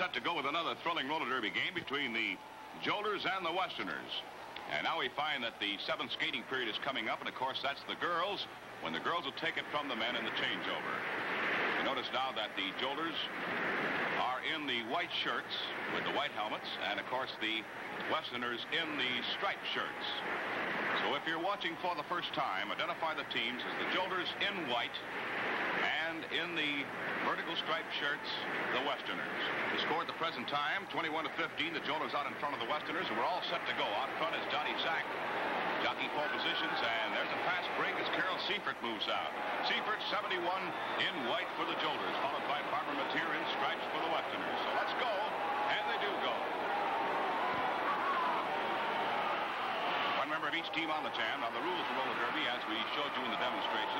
set to go with another thrilling roller derby game between the Jolters and the Westerners. And now we find that the seventh skating period is coming up, and of course that's the girls, when the girls will take it from the men in the changeover. You notice now that the Jolters are in the white shirts with the white helmets, and of course the Westerners in the striped shirts. So if you're watching for the first time, identify the teams as the Jolters in white, and in the vertical striped shirts, the Westerners. The score at the present time, 21-15. The Jolters out in front of the Westerners, and we're all set to go. Out front is Donnie Zach, jockeying pole positions, and there's a fast break as Carol Seifert moves out. Seifert, 71, in white for the Jolters, followed by Barbara Mateer in stripes for the Westerners. So let's go, and they do go. One member of each team on the jam. Now the rules of roller derby, as we showed you in the demonstration,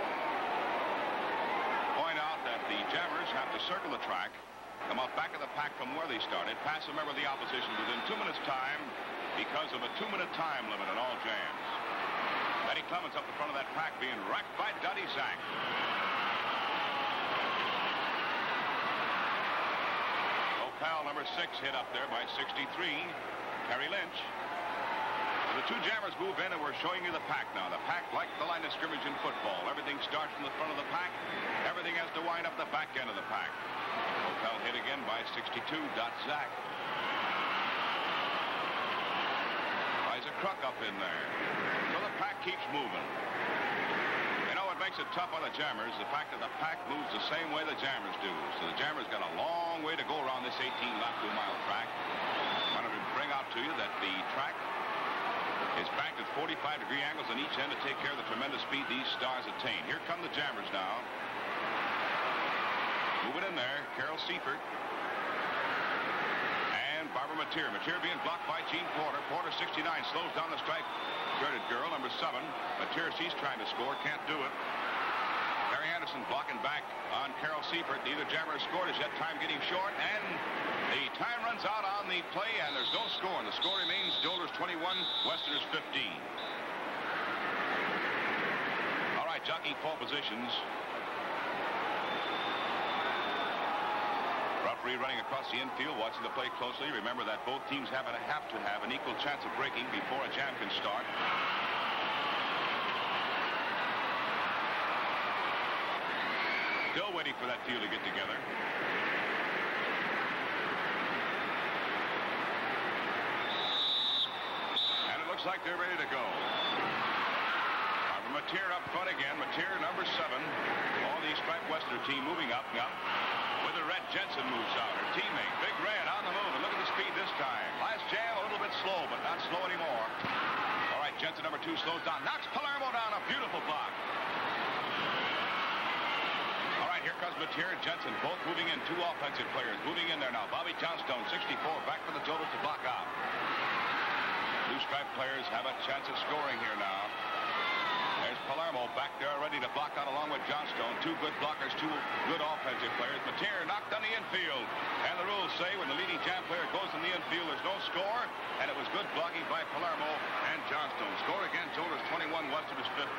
point out that the jammers have to circle the track, come out back of the pack from where they started, pass a member of the opposition within 2 minutes' time because of a 2-minute time limit on all jams. Eddie Clemens up the front of that pack being wrecked by Donnie Zach. Opal, number 6, hit up there by 63. Terry Lynch. The two jammers move in, and we're showing you the pack now. The pack, like the line of scrimmage in football. Everything starts from the front of the pack. Everything has to wind up the back end of the pack. Opel hit again by 62. Zach. Liza Kruk up in there. So the pack keeps moving. You know what makes it tough on the jammers? The fact that the pack moves the same way the jammers do. So the jammers got a long way to go around this 18-lap 2-mile track. I wanted to bring out to you that the track is banked at 45-degree angles on each end to take care of the tremendous speed these stars attain. Here come the jammers now. Moving in there, Carol Seifert and Barbara Mateer. Mateer being blocked by Gene Porter. Porter, 69, slows down the stripe-shirted girl, number 7. Mateer, she's trying to score, can't do it. Harry Anderson blocking back on Carol Seifert. Neither jammer has scored as yet. Time getting short, and the time runs out on the play, and there's no score. And the score remains Jolters 21, Westerners 15. All right, jockeying pole positions. Referee running across the infield, watching the play closely. Remember that both teams have to have an equal chance of breaking before a jam can start. Still waiting for that field to get together. And it looks like they're ready to go. Barbara Mateer up front again. Mateer, number 7. All the striped Westerner team moving up. With the red, Jensen moves out. Her teammate, Big Red, on the move. And look at the speed this time. Last jam, a little bit slow, but not slow anymore. All right, Jensen, number 2, slows down. Knocks Palermo down. A beautiful block. Here comes Mateer and Jensen, both moving in. Two offensive players moving in there now. Bobby Johnstone, 64, back for the Jolters to block out. Two striped players have a chance of scoring here now. There's Palermo back there ready to block out along with Johnstone. Two good blockers, two good offensive players. Mateer knocked on the infield. And the rules say when the leading jam player goes in the infield, there's no score. And it was good blocking by Palermo and Johnstone. Score again, Jolters 21, Westerners 15.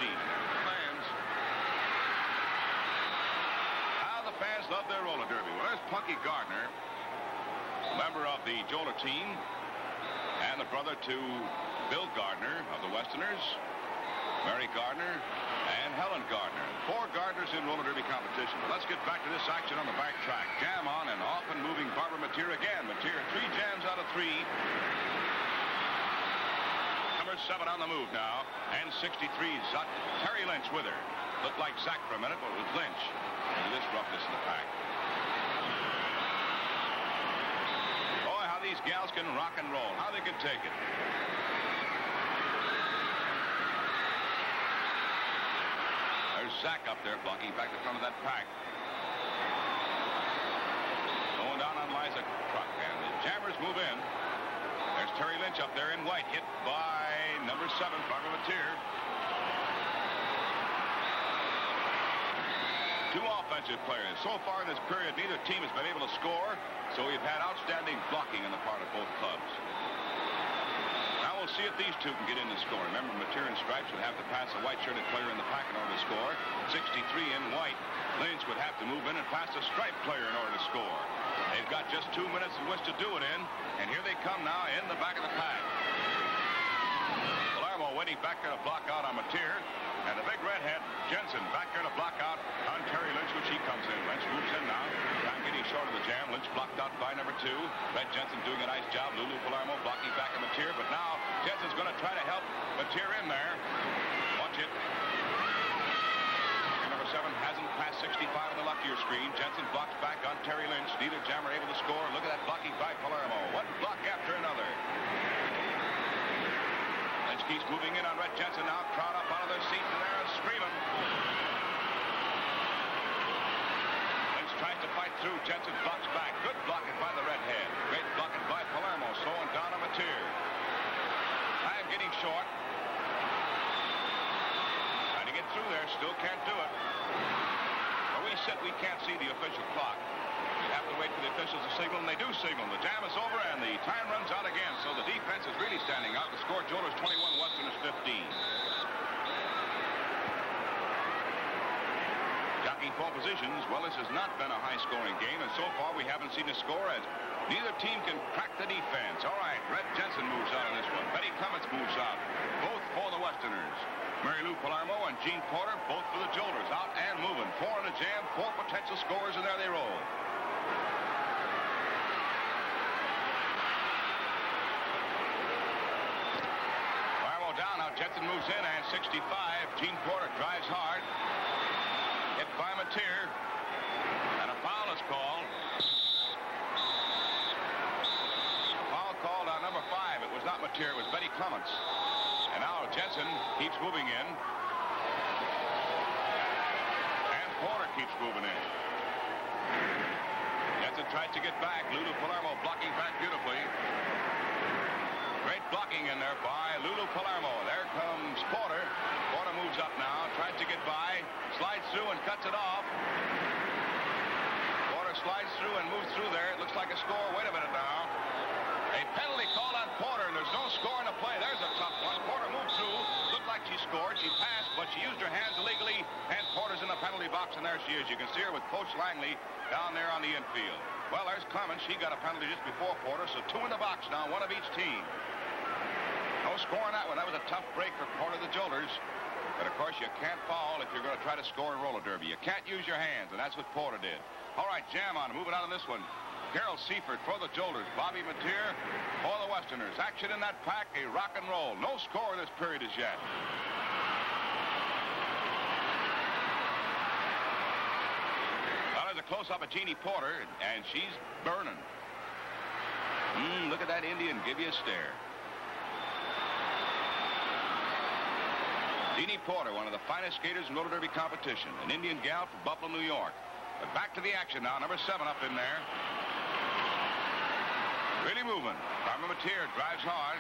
Fans love their roller derby. Well, there's Punky Gardner, member of the Jolter team, and the brother to Bill Gardner of the Westerners, Mary Gardner, and Helen Gardner. 4 Gardners in roller derby competition. But let's get back to this action on the back track. Jam on and often moving Barbara Mateer again. Mateer, 3 jams out of 3. Number 7 on the move now, and 63's got Terry Lynch with her. Looked like Zach for a minute, but it was Lynch. This roughness in the pack. Boy, how these gals can rock and roll. How they can take it. There's Zach up there blocking back the front of that pack. Going down on Liza Kruk, and the jammers move in. There's Terry Lynch up there in white, hit by number 7, Barbara Mateer. 2 offensive players. So far in this period, neither team has been able to score, so we've had outstanding blocking on the part of both clubs. Now we'll see if these two can get in the score. Remember, Mateer and Stripes would have to pass a white-shirted player in the pack in order to score. 63 in white. Lynch would have to move in and pass a striped player in order to score. They've got just 2 minutes in which to do it in. And here they come now in the back of the pack. Palermo waiting back there to block out on Mateer. And the big redhead, Jensen, back there to block out on Terry Lynch, which he comes in. Lynch moves in now. Time getting short of the jam. Lynch blocked out by number 2. Red Jensen doing a nice job. Lulu Palermo blocking back on Mateer. But now Jensen's going to try to help Mateer in there. Watch it. Number 7 hasn't passed 65 on the luckier screen. Jensen blocks back on Terry Lynch. Neither jammer able to score. Look at that blocking by Palermo. One block after another. Lynch keeps moving in on Red Jensen now. Crowd up out of their seats and they're screaming. Lynch tries to fight through. Jensen blocks back. Good blocking by the redhead. Great blocking by Palermo. Slowing down on Mateer. Time getting short. Trying to get through there. Still can't do it. Where we sit, we can't see the official clock. We have to wait for the officials to signal, and they do signal. The jam is over, and the time runs out again. So the defense is really standing out. The score, Jolers 21, Westerners 15. Jockeying pole positions. Well, this has not been a high-scoring game, and so far we haven't seen a score as neither team can crack the defense. All right, Red Jensen moves out on this one. Betty Clements moves out. Both for the Westerners. Mary Lou Palermo and Jean Porter, both for the Jolers, out and moving. 4 in the jam, 4 potential scorers, and there they roll. Palermo down, now Jensen moves in, and 65. Jean Porter drives hard. Hit by Mateer. And a foul is called. A foul called on number 5. It was not Mateer, it was Betty Clements. And now Jensen keeps moving in. And Porter keeps moving in. Jensen tries to get back. Lulu Palermo blocking back beautifully. Great blocking in there by Lulu Palermo. There comes Porter. Porter moves up now. Tries to get by. Slides through and cuts it off. Porter slides through and moves through there. It looks like a score. Wait a minute now. A penalty called on Porter, and there's no score in the play. There's a tough one. Porter moved through. Looked like she scored. She passed, but she used her hands illegally, and Porter's in the penalty box, and there she is. You can see her with Coach Langley down there on the infield. Well, there's Clemens. She got a penalty just before Porter, so 2 in the box now, 1 of each team. No score on that one. That was a tough break for Porter, the Jolers. But, of course, you can't foul if you're going to try to score in roller derby. You can't use your hands, and that's what Porter did. All right, jam on. Moving on to this one. Carol Seifert for the Jolers. Bobby Mateer for the Westerners. Action in that pack, a rock and roll. No score this period as yet. Well, there's a close-up of Jeannie Porter, and she's burning. Look at that Indian give you a stare. Jeannie Porter, one of the finest skaters in roller derby competition. An Indian gal from Buffalo, New York. But back to the action now. Number 7 up in there. Really moving. Barbara Mateer drives hard.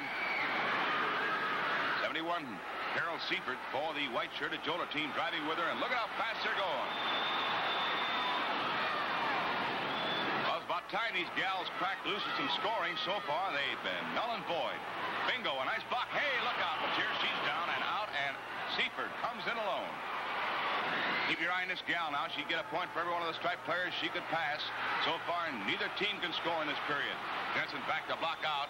71, Carol Seifert for the white-shirted Joler team driving with her. And look at how fast they're going. Well, it's about time these gals cracked loose with some scoring. So far, they've been null and void. Bingo, a nice block. Hey, look out, Mateer. She's down and out, and Seifert comes in alone. Keep your eye on this gal now. She'd get a point for every one of the striped players she could pass. So far, neither team can score in this period. Jensen back to block out.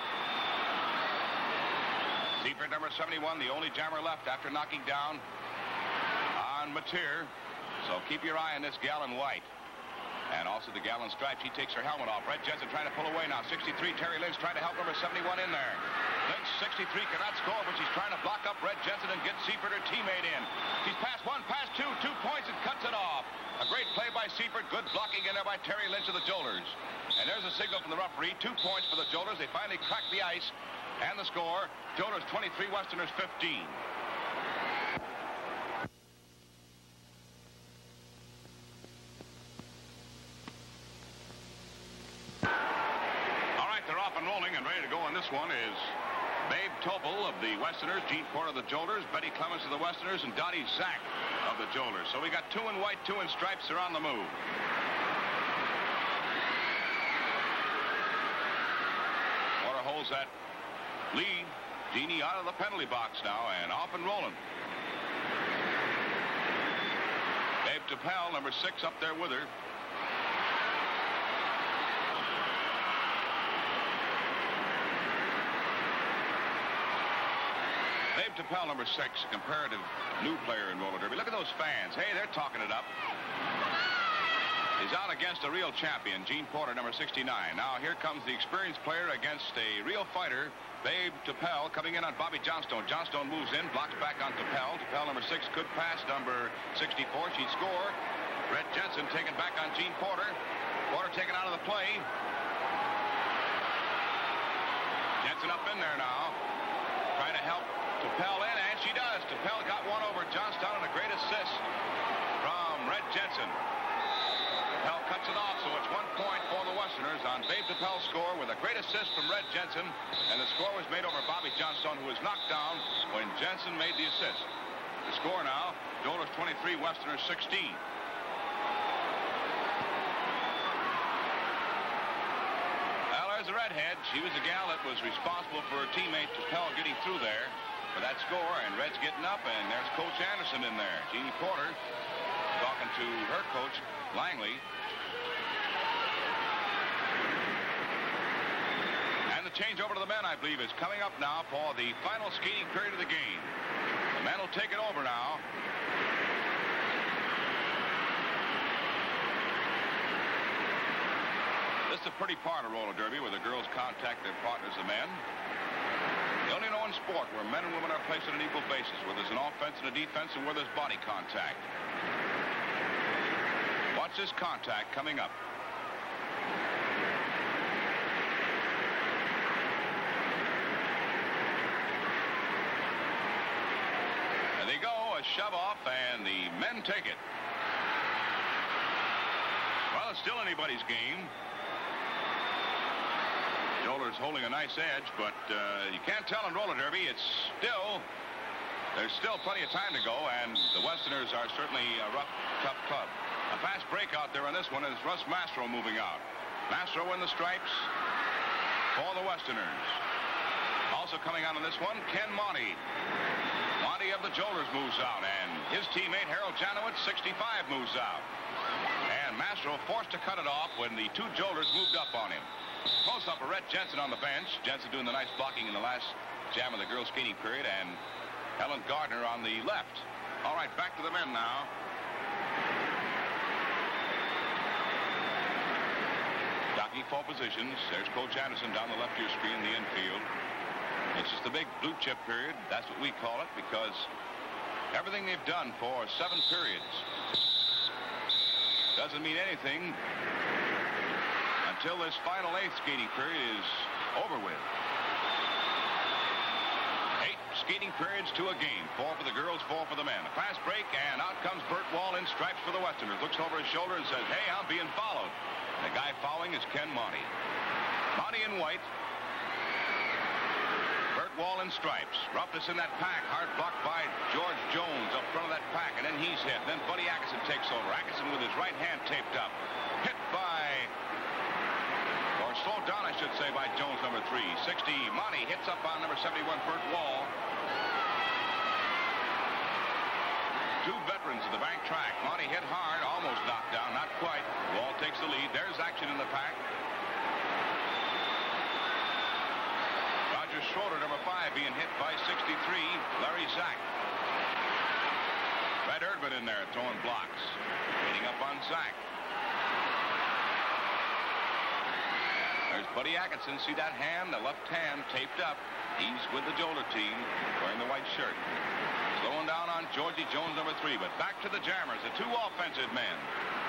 Seifert, number 71, the only jammer left after knocking down on Mateer. So keep your eye on this gal in white. And also the gal in stripes. She takes her helmet off. Red Jensen trying to pull away now. 63, Terry Lynch trying to help number 71 in there. Lynch, 63, cannot score, but she's trying to block up Red Jensen and get Seifert, her teammate, in. She's passed 1, passed 2, 2 points, and cuts it off. A great play by Seifert. Good blocking in there by Terry Lynch of the Jolers. And there's a signal from the referee. 2 points for the Jolers. They finally cracked the ice. And the score, Jolers 23, Westerners 15. And ready to go on this one is Babe Topol of the Westerners, Jean Porter of the Jolers, Betty Clements of the Westerners, and Dottie Zach of the Jolers. So we got 2 in white, 2 in stripes. They're on the move. Porter holds that lead. Jeannie out of the penalty box now and off and rolling. Babe Topol, number 6, up there with her. Babe Tappel, number 6, a comparative new player in roller derby. Look at those fans. Hey, they're talking it up. He's out against a real champion, Gene Porter, number 69. Now here comes the experienced player against a real fighter, Babe Tappel, coming in on Bobby Johnstone. Johnstone moves in, blocks back on Tappel. Tappel, number 6, could pass number 64. She'd score. Red Jensen taken back on Gene Porter. Porter taken out of the play. Jensen up in there now, trying to help Tappel in, and she does. Tappel got one over Johnstone and a great assist from Red Jensen. Tappel cuts it off, so it's 1 point for the Westerners on Babe Tappel's score with a great assist from Red Jensen, and the score was made over Bobby Johnstone, who was knocked down when Jensen made the assist. The score now, Jolers 23, Westerners 16. Well, there's the redhead. She was the gal that was responsible for her teammate Tappel getting through there for that score, and Red's getting up, and there's Coach Anderson in there. Jeannie Porter talking to her coach, Langley. And the change over to the men, I believe, is coming up now for the final skating period of the game. The men will take it over now. This is a pretty part of roller derby where the girls contact their partners, the men. The only known sport where men and women are placed on an equal basis, where there's an offense and a defense and where there's body contact. Watch this contact coming up. There they go, a shove off, and the men take it. Well, it's still anybody's game. Jolers holding a nice edge, but you can't tell in roller derby. There's still plenty of time to go, and the Westerners are certainly a rough, tough club. A fast break out there on this one is Russ Mastro moving out. Mastro in the stripes for the Westerners. Also coming out on this one, Ken Monty. Monty of the Jolers moves out, and his teammate Harold Janowitz, 65, moves out. And Mastro forced to cut it off when the 2 Jolers moved up on him. Close up of Red Jensen on the bench. Jensen doing the nice blocking in the last jam of the girls' skating period, and Helen Gardner on the left. All right, back to the men now. Jockey for positions. There's Coach Anderson down the left of your screen in the infield. This is the big blue chip period. That's what we call it, because everything they've done for 7 periods doesn't mean anything until this final 8th skating period is over with. 8 skating periods to a game. 4 for the girls, 4 for the men. A fast break, and out comes Bert Wall in stripes for the Westerners. Looks over his shoulder and says, hey, I'm being followed. And the guy following is Ken Monty. Monty in white. Bert Wall in stripes. Roughness in that pack. Hard blocked by George Jones up front of that pack, and then he's hit. Then Buddy Atkinson takes over. Atkinson with his right hand taped up. Hit by... slowed down, I should say, by Jones, number 3. 60, Monty hits up on number 71, Bert Wall. 2 veterans of the bank track. Monty hit hard, almost knocked down, not quite. Wall takes the lead. There's action in the pack. Roger Schroeder, number 5, being hit by 63, Larry Zach. Red Erdman in there throwing blocks. Hitting up on Zach. There's Buddy Atkinson. See that hand? The left hand taped up. He's with the Joler team wearing the white shirt. Slowing down on Georgie Jones, number 3. But back to the Jammers, the 2 offensive men.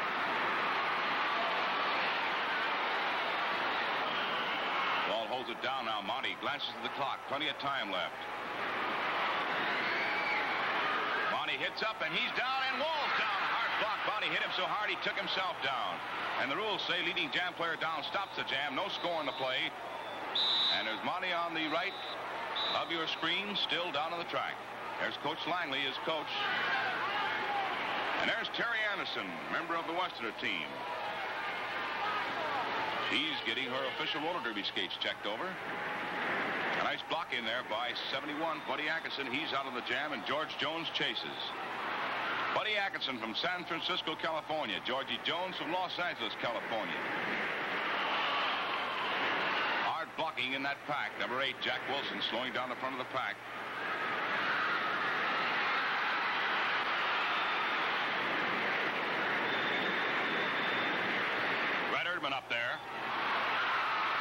Wall holds it down now. Monty glances at the clock. Plenty of time left. Monty hits up, and he's down, and Wall's down. A hard block. Monty hit him so hard he took himself down. And the rules say leading jam player down stops the jam. No score in the play. And there's Monty on the right of your screen, still down on the track. There's Coach Langley, his coach. And there's Terry Anderson, member of the Westerner team. She's getting her official roller derby skates checked over. A nice block in there by 71, Buddy Atkinson. He's out of the jam, and George Jones chases. Buddy Atkinson from San Francisco, California. Georgie Jones from Los Angeles, California. Hard blocking in that pack. Number 8, Jack Wilson, slowing down the front of the pack.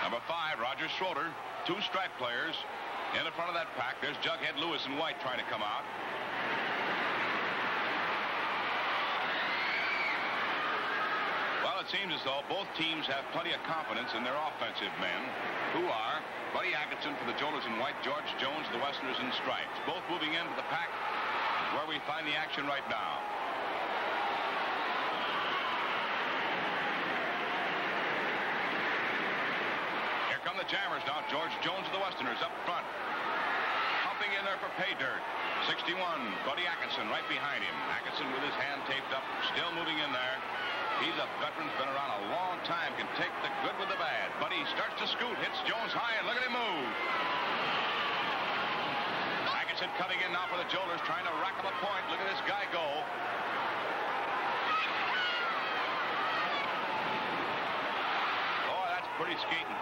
Number 5, Roger Schroeder. 2 stripe players in the front of that pack. There's Jughead Lewis in white trying to come out. Well, it seems as though both teams have plenty of confidence in their offensive men, who are Buddy Atkinson for the Jolers in white, George Jones, the Westerners in stripes. Both moving into the pack where we find the action right now. Here come the Jammers now. George Jones of the Westerners up front. Pumping in there for pay dirt. 61, Buddy Atkinson right behind him. Atkinson with his hand taped up, still moving in there. He's a veteran, been around a long time, can take the good with the bad. Buddy starts to scoot, hits Jones high, and look at him move. Atkinson coming in now for the Jolers, trying to rack up a point. Look at this guy go. Oh, that's pretty skating.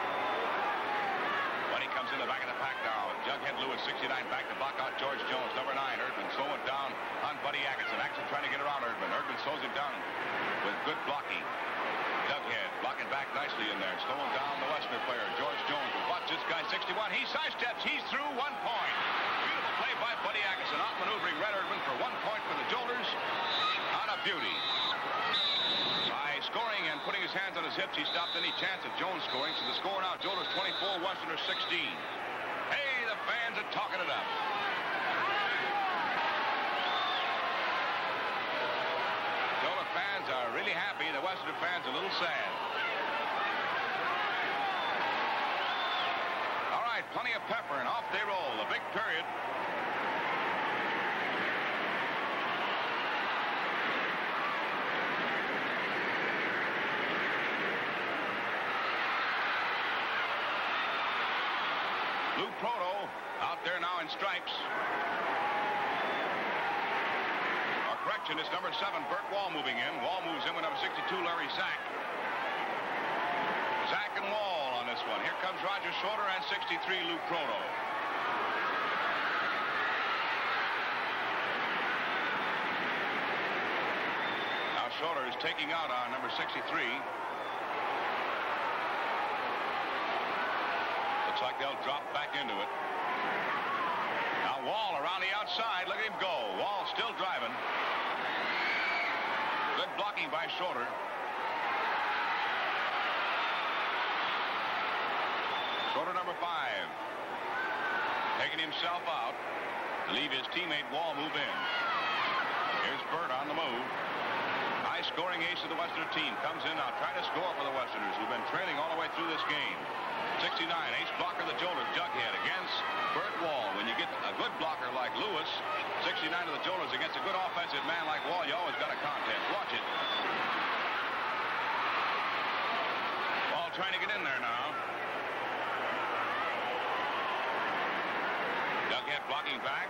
Buddy comes in the back of the pack now. Jughead Lewis, 69, back to block out George Jones. Number 9, Erdman slowing down on Buddy Atkinson. Atkinson trying to get around Erdman. Erdman slows him down with good blocking. Jughead blocking back nicely in there, slowing down the Westerner player, George Jones. Watch this guy, 61. He sidesteps. He's through. 1 point. Beautiful play by Buddy Atkinson. Outmaneuvering Red Erdman for 1 point for the Jolers. On a beauty. By scoring and putting his hands on his hips, he stopped any chance of Jones scoring. So the score now, Jolers 24, Westerners 16. Hey, the fans are talking it up. Joler fans are really happy. The Western fans are a little sad. All right, plenty of pepper, and off they roll. The big period. Lou Proto out there now in stripes. Correction, it's number 7, Burt Wall moving in. Wall moves in with number 62, Larry Zach. Zach and Wall on this one. Here comes Roger Schroeder and 63, Lou Proto. Now Schroeder is taking out on number 63. Looks like they'll drop back into it. Now Wall around the outside. Look at him go. Wall still driving. Good blocking by Schroeder. Schroeder, number 5. Taking himself out to leave his teammate Wall move in. Here's Burt on the move. High-scoring ace of the Western team comes in now trying to score for the Westerners, who've been trailing all the way through this game. 69, ace blocker of the Jolers, Jughead against Burt Wall. When you get a good blocker like Lewis, 69 of the Jolers against a good offensive man like Wall, you always got a contest. Watch it. Wall trying to get in there now. Jughead blocking back.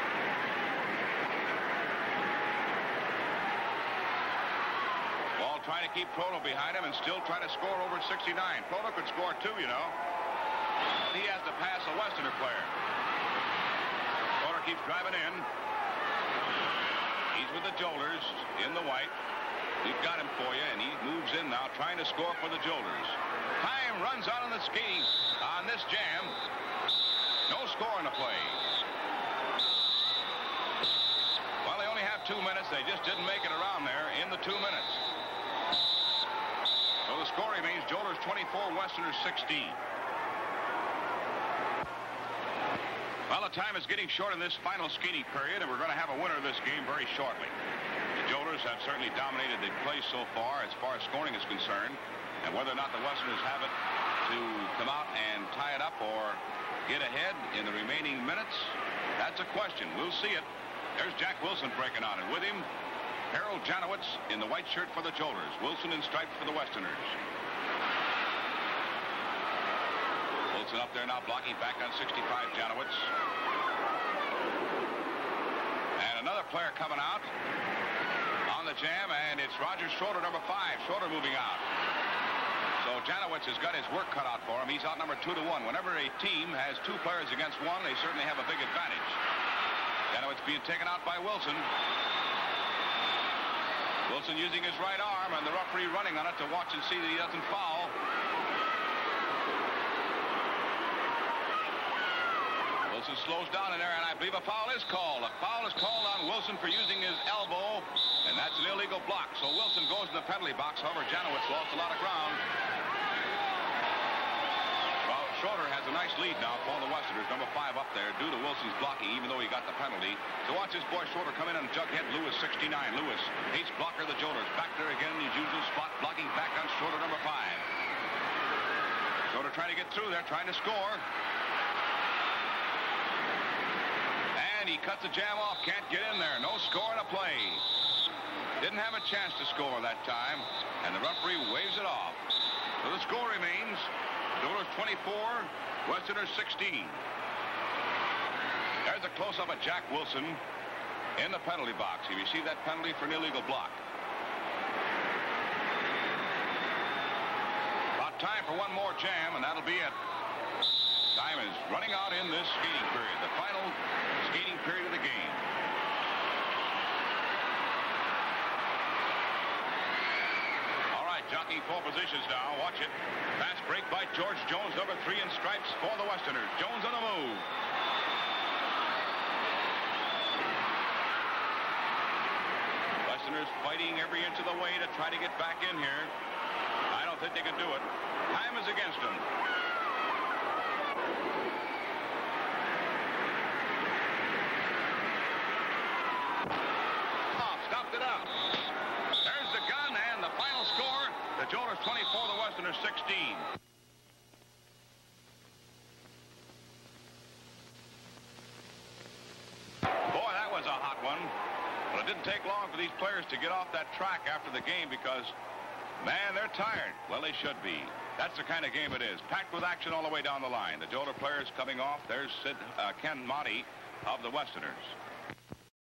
Wall trying to keep Proto behind him and still trying to score over 69. Proto could score 2, you know. He has to pass a Westerner player. Proto keeps driving in. He's with the Jolers in the white. We've got him for you, and he moves in now trying to score for the Jolers. Time runs out on the skating on this jam. No score in the play. Well, they only have 2 minutes. They just didn't make it around there in the 2 minutes. So the score remains Jolers 24, Westerners 16. Well, the time is getting short in this final skating period, and we're going to have a winner of this game very shortly. The Jolers have certainly dominated the play so far as scoring is concerned, and whether or not the Westerners have it to come out and tie it up or get ahead in the remaining minutes, that's a question. We'll see it. There's Jack Wilson breaking on, and with him, Harold Janowitz in the white shirt for the Jolers. Wilson in stripes for the Westerners. Wilson up there now blocking back on 65, Janowitz. And another player coming out on the jam, and it's Roger Schroeder, number 5. Schroeder moving out. So Janowitz has got his work cut out for him. He's out number 2-1. Whenever a team has 2 players against 1, they certainly have a big advantage. Janowitz being taken out by Wilson. Wilson using his right arm, and the referee running on it to watch and see that he doesn't foul. Wilson slows down in there, and I believe a foul is called. A foul is called on Wilson for using his elbow, and that's an illegal block. So Wilson goes in the penalty box. However, Janowitz lost a lot of ground. Well, Schroeder has a nice lead now for the Westerners. Number 5 up there due to Wilson's blocking, even though he got the penalty. So watch this boy Schroeder come in and jughead Lewis, 69. Lewis, ace blocker of the Jolers. Back there again, his usual spot, blocking back on Schroeder, number 5. Schroeder trying to get through there, trying to score. And he cuts the jam off, can't get in there. No score in a play. Didn't have a chance to score that time, and the referee waves it off. So the score remains Jolers 24, Westerners 16. There's a close-up of Jack Wilson in the penalty box. He received that penalty for an illegal block. About time for one more jam, and that'll be it. Time is running out in this skating period, the final skating period of the game. All right, jockeying 4 positions now. Watch it. Pass break by George Jones, number 3 in stripes for the Westerners. Jones on the move. Westerners fighting every inch of the way to try to get back in here. I don't think they can do it. Time is against them. Stopped it out. There's the gun and the final score. The Jolers 24, the Westerners 16. Boy, that was a hot one. But it didn't take long for these players to get off that track after the game because, man, they're tired. Well, they should be. That's the kind of game it is. Packed with action all the way down the line. The Joler players coming off. There's Ken Monty of the Westerners.